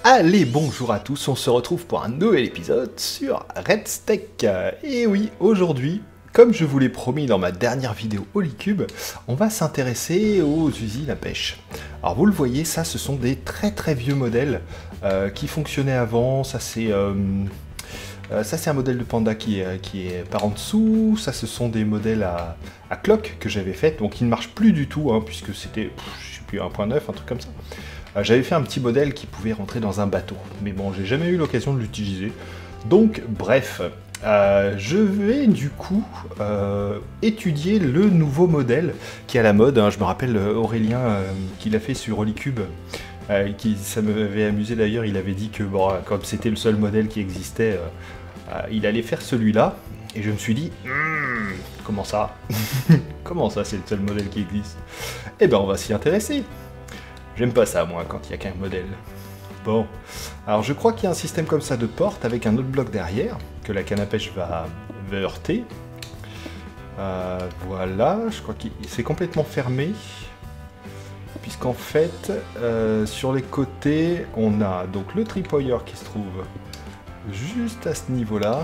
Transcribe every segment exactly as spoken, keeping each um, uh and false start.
Allez, bonjour à tous, on se retrouve pour un nouvel épisode sur RedStack. Et oui, aujourd'hui, comme je vous l'ai promis dans ma dernière vidéo Holycube, on va s'intéresser aux usines à pêche. Alors vous le voyez, ça ce sont des très très vieux modèles euh, qui fonctionnaient avant. Ça c'est euh, euh, ça c'est un modèle de Panda qui est, qui est par en dessous. Ça ce sont des modèles à, à clock que j'avais fait, donc ils ne marchent plus du tout, hein, puisque c'était, je sais plus, un point neuf, un truc comme ça. Euh, j'avais fait un petit modèle qui pouvait rentrer dans un bateau, mais bon, j'ai jamais eu l'occasion de l'utiliser. Donc, bref, euh, je vais du coup euh, étudier le nouveau modèle qui est à la mode. Hein. Je me rappelle Aurélien euh, qui l'a fait sur Holycube, euh, qui, ça m'avait amusé d'ailleurs, il avait dit que bon, comme c'était le seul modèle qui existait, euh, euh, il allait faire celui-là. Et je me suis dit, mmm, comment ça Comment ça, c'est le seul modèle qui existe? Eh ben, on va s'y intéresser. J'aime pas ça, moi, quand il n'y a qu'un modèle. Bon, alors je crois qu'il y a un système comme ça de porte avec un autre bloc derrière, que la canne à pêche va, va heurter. Euh, voilà, je crois que c'est complètement fermé. Puisqu'en fait, euh, sur les côtés, on a donc le tripoyeur qui se trouve juste à ce niveau-là.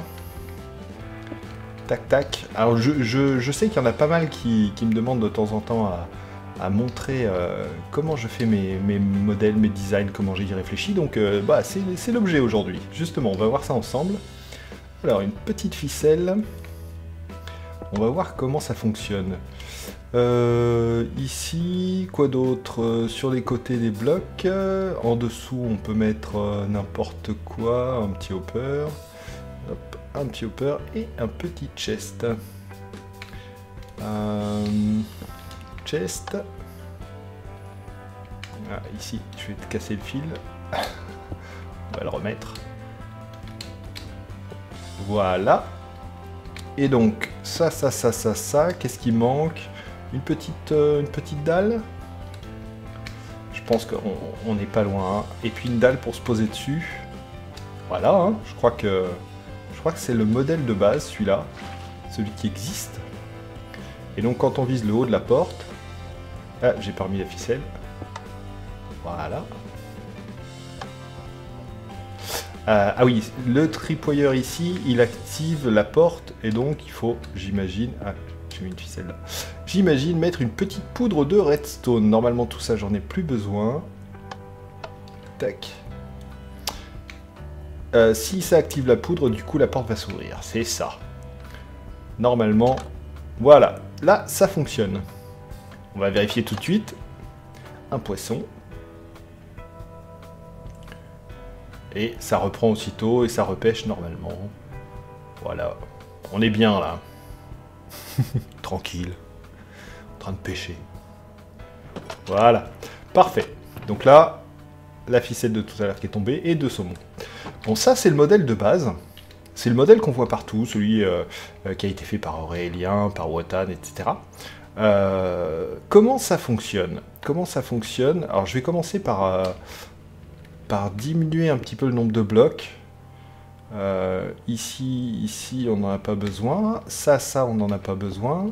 Tac, tac. Alors je, je, je sais qu'il y en a pas mal qui, qui me demandent de temps en temps à... à montrer euh, comment je fais mes, mes modèles, mes designs, comment j'y réfléchis. Donc euh, bah, c'est l'objet aujourd'hui. Justement, on va voir ça ensemble. Alors, une petite ficelle. On va voir comment ça fonctionne. Euh, ici, quoi d'autre? Sur les côtés des blocs. En dessous, on peut mettre euh, n'importe quoi. Un petit hopper. Hop, un petit hopper et un petit chest. Euh... Chest. Ah, ici, je vais te casser le fil. On va le remettre. Voilà. Et donc, ça, ça, ça, ça, ça. Qu'est-ce qui manque? Une petite, euh, une petite dalle. Je pense qu'on n'est pas loin. Hein. Et puis une dalle pour se poser dessus. Voilà. Hein. Je crois que, je crois que c'est le modèle de base, celui-là, celui qui existe. Et donc, quand on vise le haut de la porte. Ah, j'ai pas remis la ficelle. Voilà. Euh, ah oui, le tripoyeur ici, il active la porte et donc il faut, j'imagine... Ah, j'ai mis une ficelle là. J'imagine mettre une petite poudre de redstone. Normalement, tout ça, j'en ai plus besoin. Tac. Euh, si ça active la poudre, du coup, la porte va s'ouvrir. C'est ça. Normalement, voilà. Là, ça fonctionne. On va vérifier tout de suite. Un poisson. Et ça reprend aussitôt et ça repêche normalement. Voilà. On est bien là. Tranquille. En train de pêcher. Voilà. Parfait. Donc là, la ficelle de tout à l'heure qui est tombée et deux saumons. Bon, ça c'est le modèle de base. C'est le modèle qu'on voit partout, celui euh, qui a été fait par Aurélien, par Wotan, et cetera. Euh, comment ça fonctionne? Comment ça fonctionne? Alors je vais commencer par, euh, par diminuer un petit peu le nombre de blocs. Euh, ici, ici, on n'en a pas besoin. Ça, ça, on n'en a pas besoin.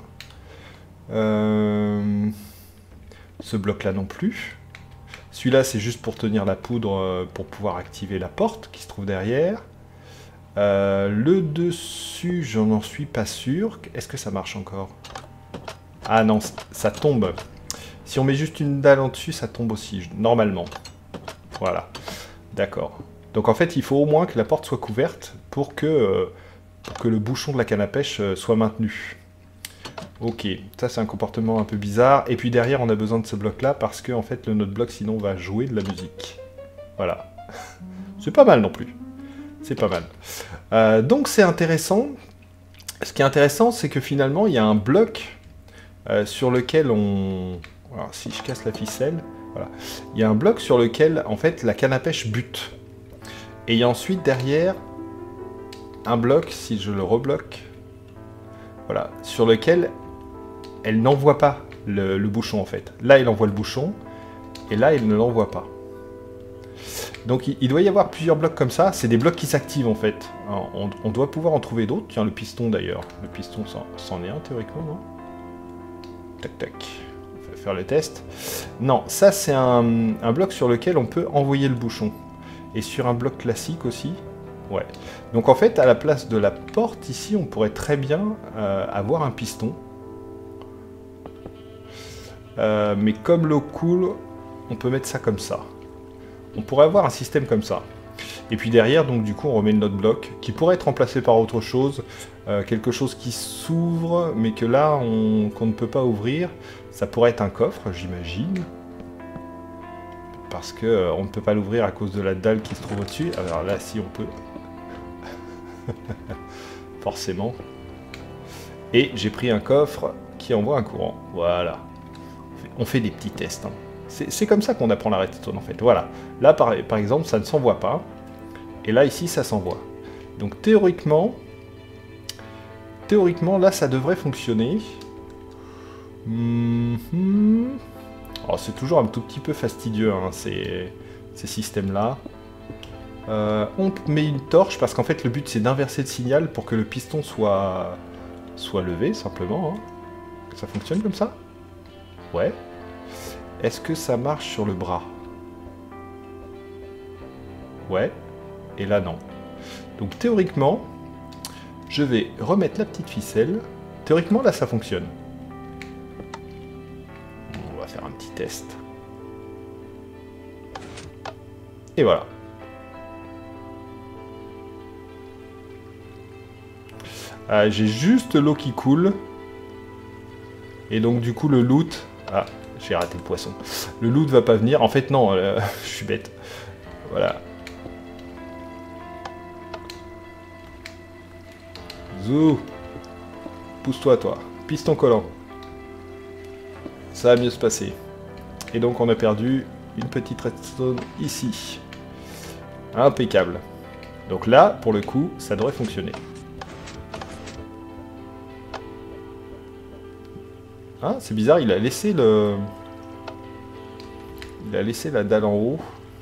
Euh, ce bloc-là non plus. Celui-là, c'est juste pour tenir la poudre, euh, pour pouvoir activer la porte qui se trouve derrière. Euh, le dessus, je n'en suis pas sûr. Est-ce que ça marche encore? Ah non, ça tombe. Si on met juste une dalle en dessus, ça tombe aussi, normalement. Voilà, d'accord. Donc en fait, il faut au moins que la porte soit couverte pour que, euh, pour que le bouchon de la canne à pêche euh, soit maintenu. Ok, ça c'est un comportement un peu bizarre. Et puis derrière, on a besoin de ce bloc-là parce que en fait, le notre bloc sinon va jouer de la musique. Voilà. C'est pas mal non plus. C'est pas mal. Euh, donc c'est intéressant. Ce qui est intéressant, c'est que finalement, il y a un bloc euh, sur lequel on... Alors si je casse la ficelle, voilà. Il y a un bloc sur lequel, en fait, la canne à pêche bute. Et il y a ensuite, derrière, un bloc, si je le rebloque, voilà, sur lequel elle n'envoie pas le, le bouchon, en fait. Là, elle envoie le bouchon, et là, elle ne l'envoie pas. Donc il doit y avoir plusieurs blocs comme ça, c'est des blocs qui s'activent en fait. Alors, on, on doit pouvoir en trouver d'autres, tiens le piston d'ailleurs, le piston c'en est un théoriquement, non? Tac tac, on va faire le test. Non, ça c'est un, un bloc sur lequel on peut envoyer le bouchon. Et sur un bloc classique aussi. Ouais. Donc en fait, à la place de la porte, ici, on pourrait très bien euh, avoir un piston. Euh, mais comme l'eau coule, on peut mettre ça comme ça. On pourrait avoir un système comme ça. Et puis derrière, donc du coup, on remet notre bloc, qui pourrait être remplacé par autre chose. Euh, quelque chose qui s'ouvre, mais que là, on, qu'on ne peut pas ouvrir. Ça pourrait être un coffre, j'imagine. Parce que euh, on ne peut pas l'ouvrir à cause de la dalle qui se trouve au-dessus. Alors là, si on peut. Forcément. Et j'ai pris un coffre qui envoie un courant. Voilà. On fait des petits tests. Hein. C'est comme ça qu'on apprend la redstone en fait. Voilà. Là, par, par exemple, ça ne s'envoie pas. Et là, ici, ça s'envoie. Donc théoriquement, théoriquement, là, ça devrait fonctionner. Mm-hmm. Alors, c'est toujours un tout petit peu fastidieux, hein, ces, ces systèmes-là. Euh, on met une torche, parce qu'en fait, le but, c'est d'inverser le signal pour que le piston soit, soit levé, simplement. Hein. Ça fonctionne comme ça? Ouais. Est-ce que ça marche sur le bras? Ouais. Et là, non. Donc, théoriquement, je vais remettre la petite ficelle. Théoriquement, là, ça fonctionne. On va faire un petit test. Et voilà. Ah, j'ai juste l'eau qui coule. Et donc, du coup, le loot... Ah, j'ai raté le poisson. Le loot va pas venir. En fait, non, euh, je suis bête. Voilà. Zou. Pousse-toi, toi. Piston collant. Ça va mieux se passer. Et donc, on a perdu une petite redstone ici. Impeccable. Donc là, pour le coup, ça devrait fonctionner. Ah, c'est bizarre, il a laissé le... Il a laissé la dalle en haut.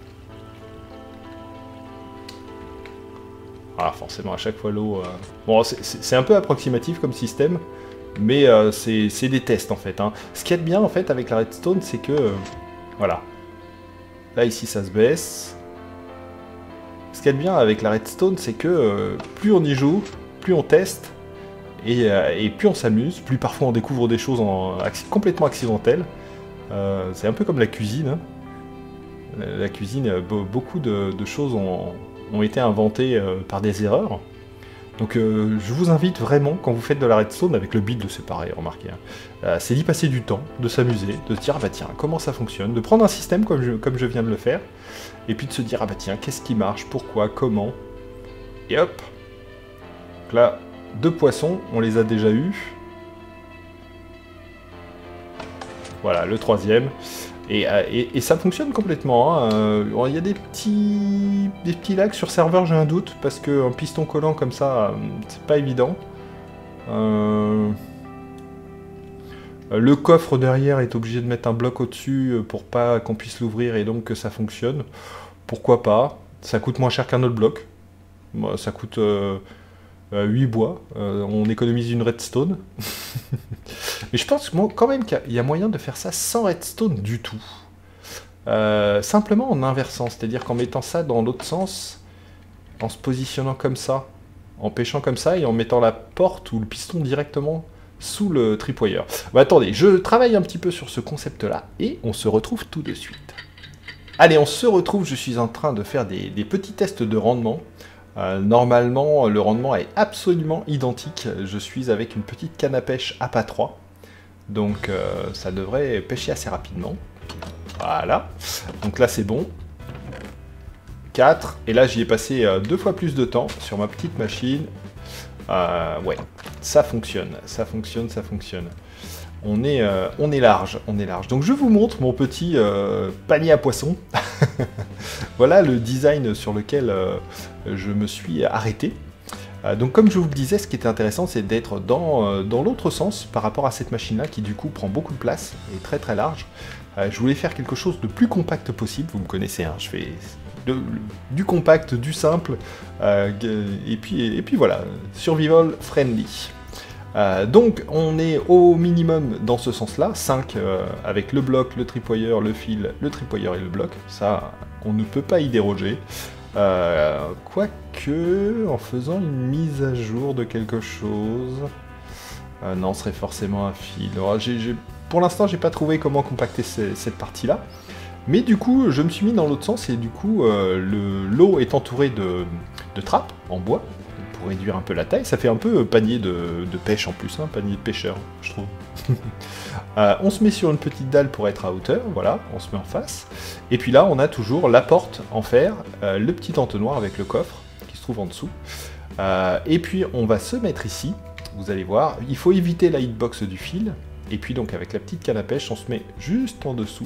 Ah, forcément, à chaque fois l'eau... Euh... Bon, c'est un peu approximatif comme système, mais euh, c'est des tests, en fait. Hein. Ce qu'il y a de bien, en fait, avec la redstone, c'est que... Euh, voilà. Là, ici, ça se baisse. Ce qu'il y a de bien avec la redstone, c'est que euh, plus on y joue, plus on teste, et, euh, et plus on s'amuse, plus parfois on découvre des choses en, acc complètement accidentelles. Euh, c'est un peu comme la cuisine. Hein. La, la cuisine, beaucoup de, de choses ont, ont été inventées euh, par des erreurs. Donc euh, je vous invite vraiment, quand vous faites de la redstone, avec le but de se séparer, remarquez, hein, euh, c'est d'y passer du temps, de s'amuser, de se dire, ah bah tiens, comment ça fonctionne, de prendre un système comme je, comme je viens de le faire, et puis de se dire, ah bah tiens, qu'est-ce qui marche, pourquoi, comment, et hop. Donc là, deux poissons, on les a déjà eus. Voilà, le troisième. Et, et, et ça fonctionne complètement. Hein. Euh, il y a des petits, des petits lags sur serveur, j'ai un doute, parce qu'un piston collant comme ça, c'est pas évident. Euh... Le coffre derrière est obligé de mettre un bloc au-dessus pour pas qu'on puisse l'ouvrir et donc que ça fonctionne. Pourquoi pas? Ça coûte moins cher qu'un autre bloc. Ça coûte euh, huit bois. Euh, on économise une redstone. Mais je pense bon, quand même qu'il y a moyen de faire ça sans redstone du tout. Euh, simplement en inversant, c'est-à-dire qu'en mettant ça dans l'autre sens, en se positionnant comme ça, en pêchant comme ça et en mettant la porte ou le piston directement sous le tripwire. Bah, attendez, je travaille un petit peu sur ce concept-là et on se retrouve tout de suite. Allez, on se retrouve, je suis en train de faire des, des petits tests de rendement. Euh, normalement, le rendement est absolument identique. Je suis avec une petite canne à pêche A P A trois. Donc euh, ça devrait pêcher assez rapidement. Voilà. Donc là c'est bon. quatre. Et là j'y ai passé euh, deux fois plus de temps sur ma petite machine. Euh, ouais, ça fonctionne. Ça fonctionne, ça fonctionne. On est, euh, on est large, on est large. Donc je vous montre mon petit euh, panier à poissons. Voilà le design sur lequel euh, je me suis arrêté. Euh, donc comme je vous le disais, ce qui était intéressant, c'est d'être dans, euh, dans l'autre sens par rapport à cette machine-là qui du coup prend beaucoup de place et est très très large. Euh, je voulais faire quelque chose de plus compact possible, vous me connaissez, hein, je fais de, du compact, du simple, euh, et, puis, et puis voilà, survival friendly. Euh, donc on est au minimum dans ce sens-là, cinq euh, avec le bloc, le tripwire, le fil, le tripwire et le bloc, ça on ne peut pas y déroger. Euh, Quoique, en faisant une mise à jour de quelque chose... Euh, non, ce serait forcément un fil. Alors, j'ai, j'ai... Pour l'instant, j'ai pas trouvé comment compacter ces, cette partie-là. Mais du coup, je me suis mis dans l'autre sens et du coup, euh, le, l'eau est entourée de, de trappes en bois pour réduire un peu la taille. Ça fait un peu panier de, de pêche en plus, hein, panier de pêcheur, je trouve. euh, on se met sur une petite dalle pour être à hauteur, voilà, on se met en face. Et puis là, on a toujours la porte en fer, euh, le petit entonnoir avec le coffre qui se trouve en dessous. Euh, et puis, on va se mettre ici. Vous allez voir, il faut éviter la hitbox du fil. Et puis donc avec la petite canne à pêche, on se met juste en dessous.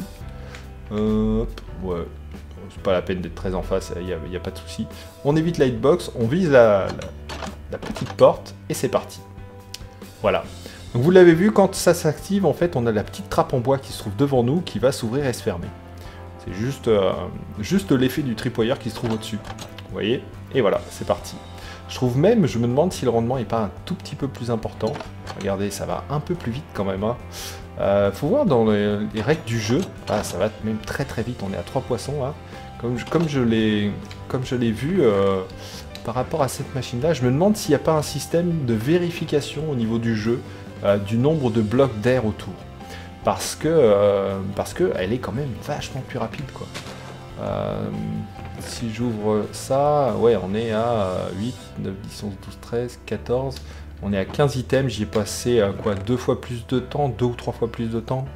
Euh, ouais, c'est pas la peine d'être très en face, il n'y a, y a pas de souci. On évite la hitbox, on vise la, la, la petite porte et c'est parti. Voilà. Donc vous l'avez vu, quand ça s'active, en fait, on a la petite trappe en bois qui se trouve devant nous, qui va s'ouvrir et se fermer. C'est juste, euh, juste l'effet du tripwire qui se trouve au-dessus. Vous voyez? Et voilà, c'est parti. Je trouve même, je me demande si le rendement n'est pas un tout petit peu plus important. Regardez, ça va un peu plus vite quand même. Hein. Euh, faut voir dans les, les règles du jeu. Ah, ça va même très très vite. On est à trois poissons là. Comme, comme je l'ai, comme je l'ai vu euh, par rapport à cette machine-là, je me demande s'il n'y a pas un système de vérification au niveau du jeu euh, du nombre de blocs d'air autour. Parce que, euh, parce que elle est quand même vachement plus rapide, quoi. Euh, si j'ouvre ça, ouais, on est à huit, neuf, dix, onze, douze, treize, quatorze. On est à quinze items, j'y ai passé euh, quoi, deux fois plus de temps, deux ou trois fois plus de temps.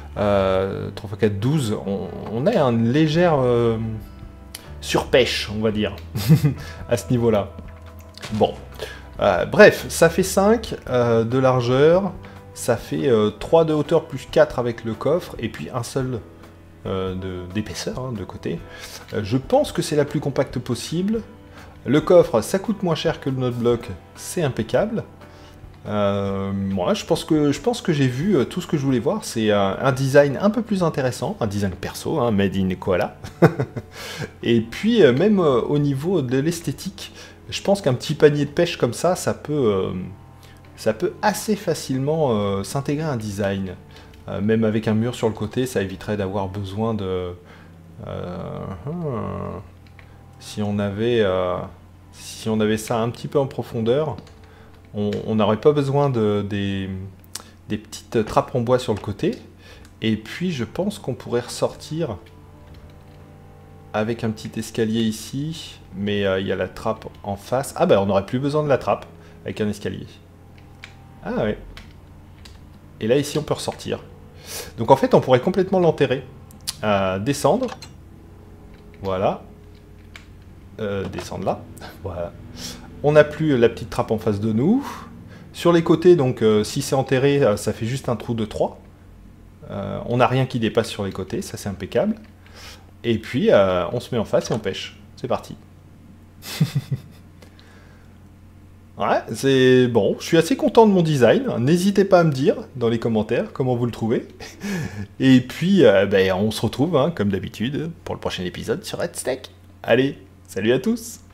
Euh, trois fois quatre, douze. On, on a une légère euh, surpêche, on va dire, à ce niveau-là. Bon. Euh, bref, ça fait cinq euh, de largeur, ça fait euh, trois de hauteur plus quatre avec le coffre, et puis un seul euh, de, d'épaisseur hein, de côté. Euh, je pense que c'est la plus compacte possible. Le coffre, ça coûte moins cher que le noteblock, c'est impeccable. Euh, moi, je pense que, je pense que j'ai vu euh, tout ce que je voulais voir. C'est un, un design un peu plus intéressant, un design perso, hein, made in Koala. Et puis, euh, même euh, au niveau de l'esthétique, je pense qu'un petit panier de pêche comme ça, ça peut, euh, ça peut assez facilement euh, s'intégrer à un design. Euh, même avec un mur sur le côté, ça éviterait d'avoir besoin de... Euh, hmm, si on avait, euh, si on avait ça un petit peu en profondeur, on n'aurait pas besoin de, des, des petites trappes en bois sur le côté. Et puis je pense qu'on pourrait ressortir avec un petit escalier ici, mais euh, il y a la trappe en face. Ah bah on n'aurait plus besoin de la trappe avec un escalier. Ah ouais. Et là ici on peut ressortir. Donc en fait on pourrait complètement l'enterrer. Euh, descendre. Voilà. Euh, descendre là. Voilà. On n'a plus la petite trappe en face de nous. Sur les côtés, donc euh, si c'est enterré, euh, ça fait juste un trou de trois. Euh, on n'a rien qui dépasse sur les côtés, ça c'est impeccable. Et puis euh, on se met en face et on pêche. C'est parti. Ouais, c'est bon. Je suis assez content de mon design. N'hésitez pas à me dire dans les commentaires comment vous le trouvez. Et puis, euh, ben, on se retrouve, hein, comme d'habitude, pour le prochain épisode sur Red Steak. Allez, salut à tous!